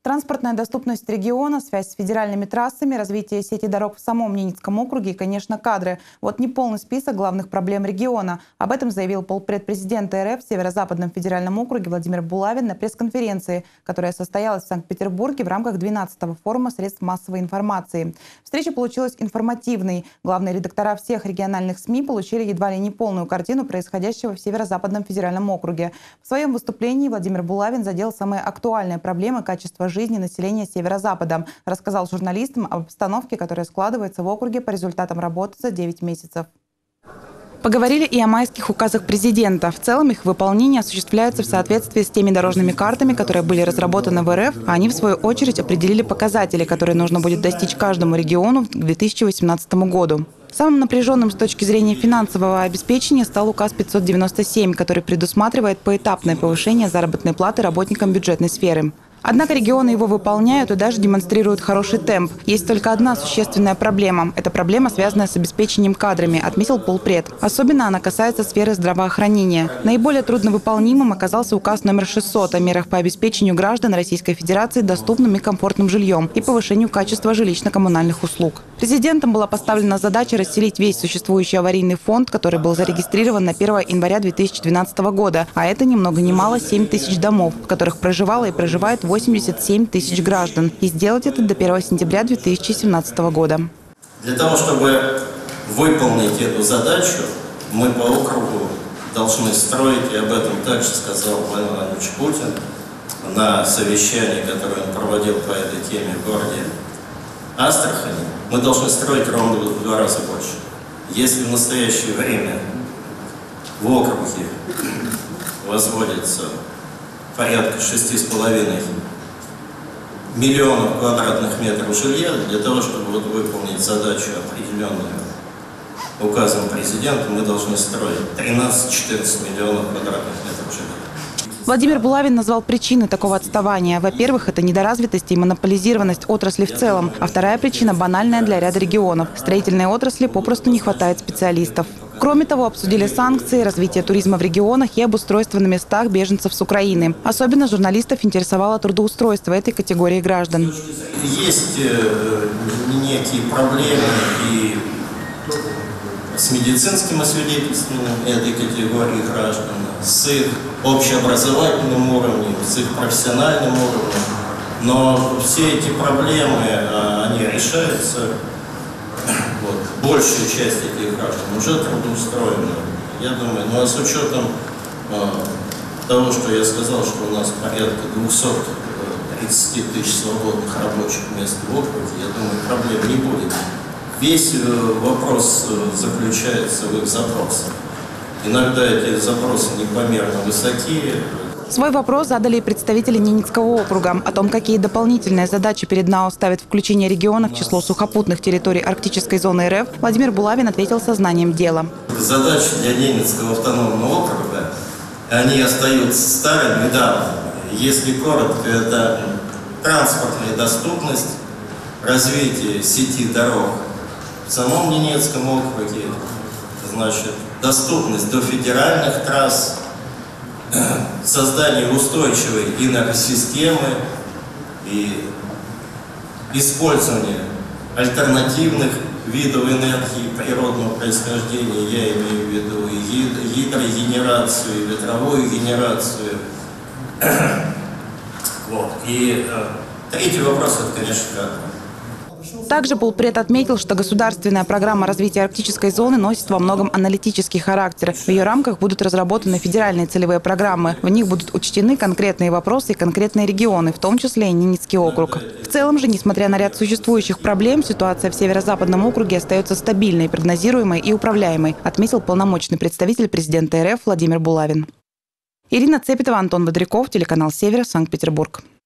Транспортная доступность региона, связь с федеральными трассами, развитие сети дорог в самом Ненецком округе и, конечно, кадры. Вот неполный список главных проблем региона. Об этом заявил полпред президента РФ в Северо-Западном федеральном округе Владимир Булавин на пресс-конференции, которая состоялась в Санкт-Петербурге в рамках 12-го форума средств массовой информации. Встреча получилась информативной. Главные редактора всех региональных СМИ получили едва ли не полную картину происходящего в Северо-Западном федеральном округе. В своем выступлении Владимир Булавин задел самые актуальные проблемы качества жизни населения Северо-Запада. Рассказал журналистам об обстановке, которая складывается в округе по результатам работы за 9 месяцев. Поговорили и о майских указах президента. В целом их выполнение осуществляется в соответствии с теми дорожными картами, которые были разработаны в РФ, а они, в свою очередь, определили показатели, которые нужно будет достичь каждому региону к 2018 году. Самым напряженным с точки зрения финансового обеспечения стал указ 597, который предусматривает поэтапное повышение заработной платы работникам бюджетной сферы. Однако регионы его выполняют и даже демонстрируют хороший темп. Есть только одна существенная проблема. Это проблема, связанная с обеспечением кадрами, отметил полпред. Особенно она касается сферы здравоохранения. Наиболее трудновыполнимым оказался указ номер 600 о мерах по обеспечению граждан Российской Федерации доступным и комфортным жильем и повышению качества жилищно-коммунальных услуг. Президентом была поставлена задача расселить весь существующий аварийный фонд, который был зарегистрирован на 1 января 2012 года. А это ни много ни мало 7 тысяч домов, в которых проживало и проживает 87 тысяч граждан. И сделать это до 1 сентября 2017 года. Для того, чтобы выполнить эту задачу, мы по округу должны строить, и об этом также сказал Владимир Владимирович Путин на совещании, которое он проводил по этой теме в городе Астрахани, мы должны строить ровно в 2 раза больше. Если в настоящее время в округе возводится порядка 6,5 миллионов квадратных метров жилья, для того, чтобы выполнить задачу, определенную указом президента, мы должны строить 13-14 миллионов квадратных метров жилья. Владимир Булавин назвал причины такого отставания. Во-первых, это недоразвитость и монополизированность отрасли в целом. А вторая причина банальная для ряда регионов. В строительной отрасли попросту не хватает специалистов. Кроме того, обсудили санкции, развитие туризма в регионах и обустройство на местах беженцев с Украины. Особенно журналистов интересовало трудоустройство этой категории граждан. Есть некие проблемы и с медицинским освидетельствованием этой категории граждан, с их общеобразовательным уровнем, с их профессиональным уровнем. Но все эти проблемы, они решаются. Большая часть этих граждан уже трудоустроена. Я думаю, ну а с учетом того, что я сказал, что у нас порядка 230 тысяч свободных рабочих мест в округе, я думаю, проблем не будет. Весь вопрос заключается в их запросах. Иногда эти запросы непомерно высокие. Свой вопрос задали и представители Ненецкого округа. О том, какие дополнительные задачи перед НАО ставит включение региона в число сухопутных территорий арктической зоны РФ, Владимир Булавин ответил сознанием дела. Задачи для Ненецкого автономного округа, они остаются старыми, да. Если коротко, это транспортная доступность, развитие сети дорог в самом Ненецком округе, значит, доступность до федеральных трасс, создание устойчивой энергосистемы и использование альтернативных видов энергии природного происхождения, я имею в виду и гидрогенерацию, и ветровую генерацию. Вот. И третий вопрос, это, конечно, как. Также полпред отметил, что государственная программа развития арктической зоны носит во многом аналитический характер. В ее рамках будут разработаны федеральные целевые программы. В них будут учтены конкретные вопросы и конкретные регионы, в том числе и Ненецкий округ. В целом же, несмотря на ряд существующих проблем, ситуация в Северо-Западном округе остается стабильной, прогнозируемой и управляемой, отметил полномочный представитель президента РФ Владимир Булавин. Ирина Цепетова, Антон Бодряков, телеканал «Север», Санкт-Петербург.